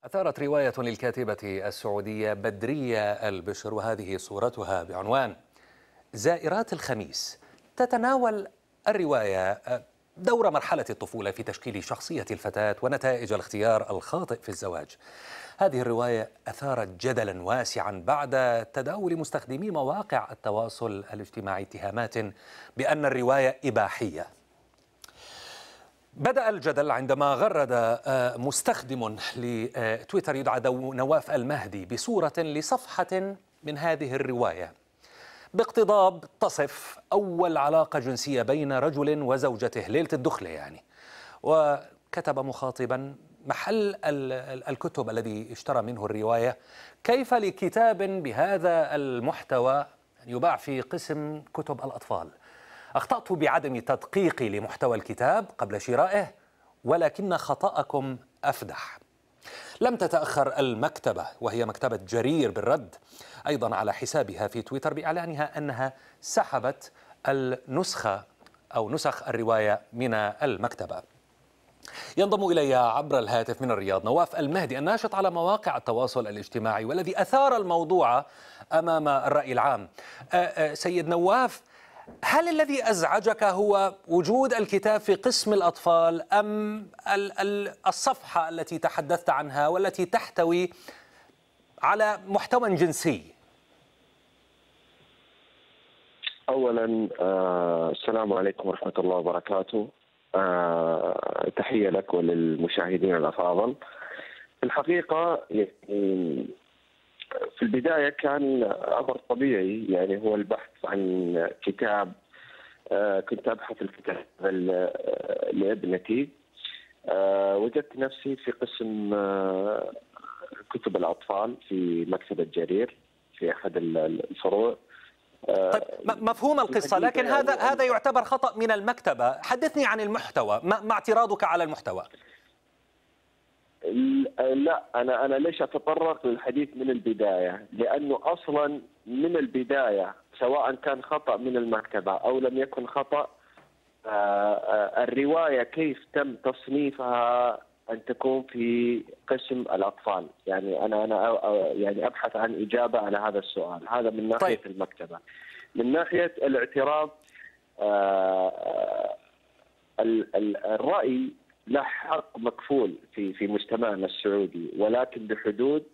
أثارت رواية للكاتبة السعودية بدرية البشر، وهذه صورتها بعنوان زائرات الخميس. تتناول الرواية دور مرحلة الطفولة في تشكيل شخصية الفتاة ونتائج الاختيار الخاطئ في الزواج. هذه الرواية أثارت جدلا واسعا بعد تداول مستخدمي مواقع التواصل الاجتماعي اتهامات بأن الرواية إباحية. بدأ الجدل عندما غرد مستخدم لتويتر يدعى نواف المهدي بصورة لصفحة من هذه الرواية باقتضاب تصف أول علاقة جنسية بين رجل وزوجته ليلة الدخلة يعني، وكتب مخاطبا محل الكتب الذي اشترى منه الرواية: كيف لكتاب بهذا المحتوى يباع في قسم كتب الأطفال؟ أخطأت بعدم تدقيقي لمحتوى الكتاب قبل شرائه، ولكن خطأكم أفدح. لم تتأخر المكتبة، وهي مكتبة جرير، بالرد أيضا على حسابها في تويتر بإعلانها أنها سحبت النسخة أو نسخ الرواية من المكتبة. ينضم إلي عبر الهاتف من الرياض نواف المهدي، الناشط على مواقع التواصل الاجتماعي والذي أثار الموضوع أمام الرأي العام. سيد نواف، هل الذي أزعجك هو وجود الكتاب في قسم الأطفال أم الصفحة التي تحدثت عنها والتي تحتوي على محتوى جنسي؟ أولا السلام عليكم ورحمة الله وبركاته. تحية لك وللمشاهدين الأفاضل. في الحقيقة يعني في البداية كان أمر طبيعي، يعني هو البحث عن كتاب. كنت أبحث الكتاب لابنتي. وجدت نفسي في قسم كتب الأطفال في مكتبة جرير في أحد الفروع. طيب، مفهوم القصة، لكن هذا يعتبر خطأ من المكتبة. حدثني عن المحتوى، ما اعتراضك على المحتوى؟ لا، أنا ليش أتطرق للحديث من البداية؟ لأنه أصلا من البداية سواء كان خطأ من المكتبة أو لم يكن خطأ، الرواية كيف تم تصنيفها أن تكون في قسم الأطفال. يعني أنا يعني أبحث عن إجابة على هذا السؤال. هذا من ناحية طيب. المكتبة. من ناحية الاعتراض، الرأي له حق مكفول في مجتمعنا السعودي، ولكن بحدود.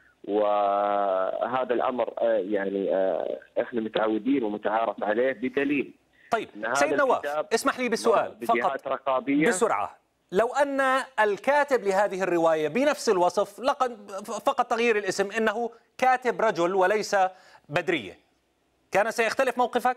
وهذا الأمر يعني احنا متعودين ومتعارف عليه بدليل. طيب سيد نواف، اسمح لي بالسؤال فقط بسرعة. لو أن الكاتب لهذه الرواية بنفس الوصف فقط تغيير الاسم إنه كاتب رجل وليس بدرية، كان سيختلف موقفك؟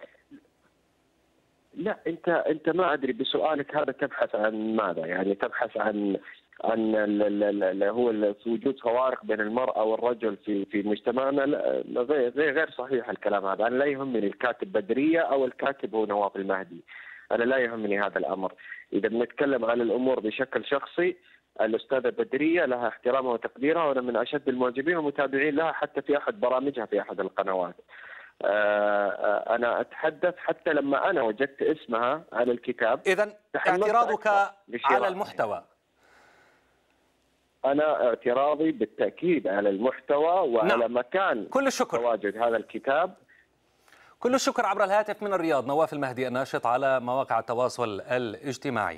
لا، انت ما ادري بسؤالك هذا تبحث عن ماذا؟ يعني تبحث عن هو وجود فوارق بين المرأة والرجل في مجتمعنا. لا، غير صحيح الكلام هذا. انا لا يهمني الكاتب بدرية او الكاتب هو نواف المهدي، انا لا يهمني هذا الامر. اذا بنتكلم عن الامور بشكل شخصي، الاستاذة بدرية لها احترامها وتقديرها، وانا من اشد المعجبين والمتابعين لها حتى في احد برامجها في احد القنوات. أنا أتحدث حتى لما أنا وجدت اسمها على الكتاب. إذن اعتراضك على المحتوى؟ أنا اعتراضي بالتأكيد على المحتوى وعلى مكان كل الشكر. تواجد هذا الكتاب. كل الشكر. عبر الهاتف من الرياض نواف المهدي، الناشط على مواقع التواصل الاجتماعي.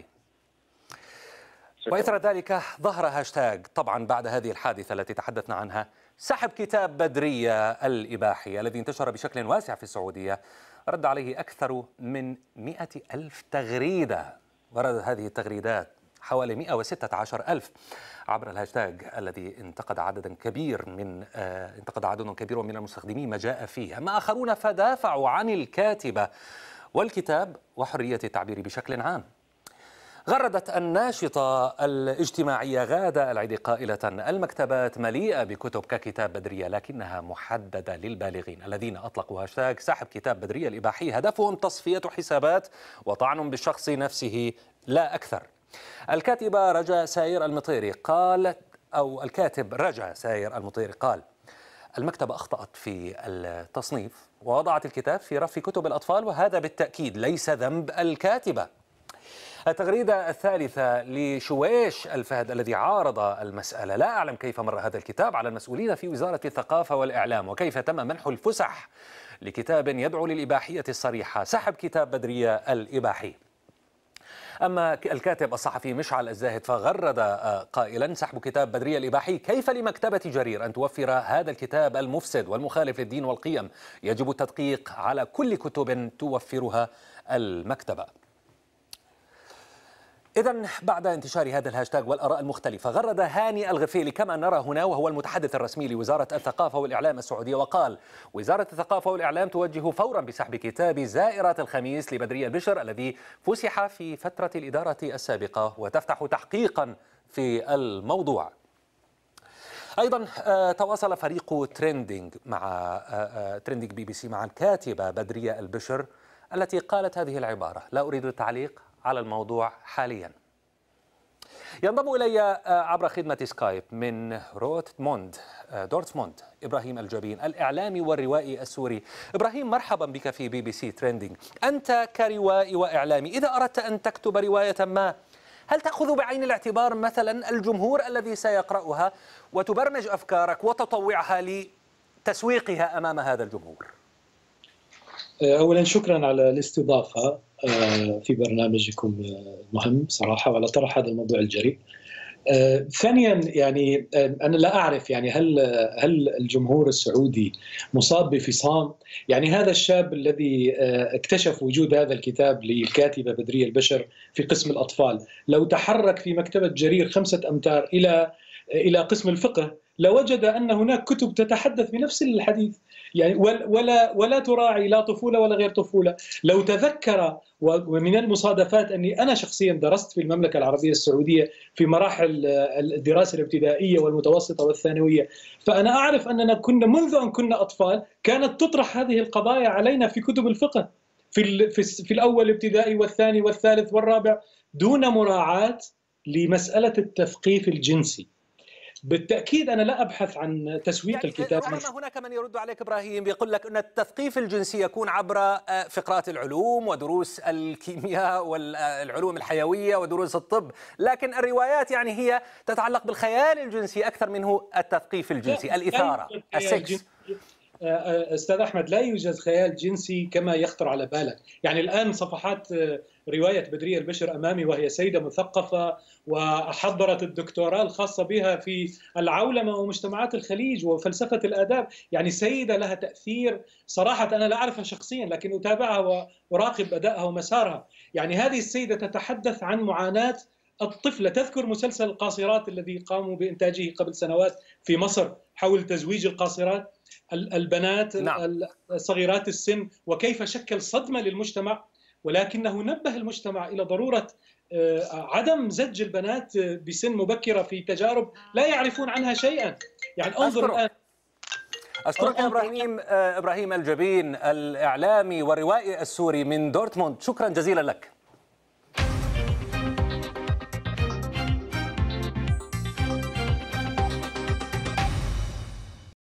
وإثر ذلك ظهر هاشتاج طبعا بعد هذه الحادثة التي تحدثنا عنها: سحب كتاب بدرية الإباحي، الذي انتشر بشكل واسع في السعودية. رد عليه أكثر من 100,000 تغريدة، وردت هذه التغريدات حوالي 116,000 عبر الهاشتاج الذي انتقد عدد كبير من المستخدمين ما جاء فيه. أما آخرون فدافعوا عن الكاتبة والكتاب وحرية التعبير بشكل عام. غردت الناشطة الاجتماعية غادة العيدي قائلة: المكتبات مليئة بكتب ككتاب بدرية، لكنها محددة للبالغين. الذين أطلقوا هاشتاج سحب كتاب بدرية الإباحي هدفهم تصفية حسابات وطعن بالشخص نفسه لا أكثر. الكاتبة رجاء ساير المطيري قالت، أو الكاتب رجاء ساير المطيري قال: المكتبة أخطأت في التصنيف ووضعت الكتاب في رف كتب الأطفال، وهذا بالتأكيد ليس ذنب الكاتبة. التغريدة الثالثة لشويش الفهد الذي عارض المسألة: لا أعلم كيف مر هذا الكتاب على المسؤولين في وزارة الثقافة والإعلام، وكيف تم منح الفسح لكتاب يدعو للإباحية الصريحة، سحب كتاب بدرية الإباحي. أما الكاتب الصحفي مشعل الزاهد فغرد قائلا: سحب كتاب بدرية الإباحي، كيف لمكتبة جرير أن توفر هذا الكتاب المفسد والمخالف للدين والقيم؟ يجب التدقيق على كل كتب توفرها المكتبة. إذن بعد انتشار هذا الهاشتاج والآراء المختلفة، غرد هاني الغفيلي كما نرى هنا، وهو المتحدث الرسمي لوزارة الثقافة والإعلام السعودية، وقال: وزارة الثقافة والإعلام توجه فورا بسحب كتاب زائرات الخميس لبدرية البشر الذي فسح في فترة الإدارة السابقة، وتفتح تحقيقا في الموضوع. أيضا تواصل فريق تريندينج بي بي سي مع الكاتبة بدرية البشر التي قالت هذه العبارة: لا أريد التعليق على الموضوع حاليا. ينضم إلي عبر خدمة سكايب من دورتموند إبراهيم الجبين، الإعلامي والروائي السوري. إبراهيم، مرحبا بك في بي بي سي تريندينج. أنت كروائي وإعلامي، إذا أردت أن تكتب رواية ما، هل تأخذ بعين الاعتبار مثلا الجمهور الذي سيقرأها وتبرمج أفكارك وتطوعها لتسويقها أمام هذا الجمهور؟ أولا شكرا على الاستضافة في برنامجكم المهم صراحة، وعلى طرح هذا الموضوع الجريء. ثانيا يعني أنا لا أعرف يعني هل الجمهور السعودي مصاب بفصام؟ يعني هذا الشاب الذي اكتشف وجود هذا الكتاب للكاتبة بدرية البشر في قسم الأطفال، لو تحرك في مكتبة جرير 5 أمتار إلى قسم الفقه لوجد أن هناك كتب تتحدث بنفس الحديث، يعني ولا تراعي لا طفولة ولا غير طفولة. لو تذكر، ومن المصادفات أني أنا شخصيا درست في المملكة العربية السعودية في مراحل الدراسة الابتدائية والمتوسطة والثانوية، فأنا أعرف أننا كنا منذ أن كنا أطفال كانت تطرح هذه القضايا علينا في كتب الفقه في الأول ابتدائي والثاني والثالث والرابع، دون مراعاة لمسألة التثقيف الجنسي. بالتأكيد أنا لا أبحث عن تسويق يعني الكتاب. ربما هناك من يرد عليك إبراهيم، يقول لك أن التثقيف الجنسي يكون عبر فقرات العلوم ودروس الكيمياء والعلوم الحيوية ودروس الطب، لكن الروايات يعني هي تتعلق بالخيال الجنسي أكثر منه التثقيف الجنسي، الإثارة، السكس. أستاذ أحمد، لا يوجد خيال جنسي كما يخطر على بالك. يعني الآن صفحات رواية بدرية البشر أمامي، وهي سيدة مثقفة وحضرت الدكتوراه الخاصة بها في العولمة ومجتمعات الخليج وفلسفة الآداب، يعني سيدة لها تأثير صراحة. أنا لا أعرفها شخصيا لكن أتابعها وأراقب أدائها ومسارها. يعني هذه السيدة تتحدث عن معاناة الطفلة، تذكر مسلسل القاصرات الذي قاموا بإنتاجه قبل سنوات في مصر حول تزويج القاصرات البنات صغيرات السن، وكيف شكل صدمة للمجتمع، ولكنه نبه المجتمع إلى ضرورة عدم زج البنات بسن مبكرة في تجارب لا يعرفون عنها شيئا. يعني انظر الآن. أشكرك إبراهيم الجبين، الإعلامي والروائي السوري من دورتموند، شكرا جزيلا لك.